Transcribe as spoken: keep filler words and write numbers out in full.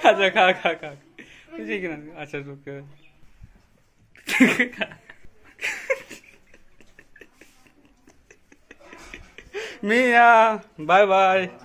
अच्छा खा खा खा ठीक है ना। अच्छा रुक मिया बाय बाय।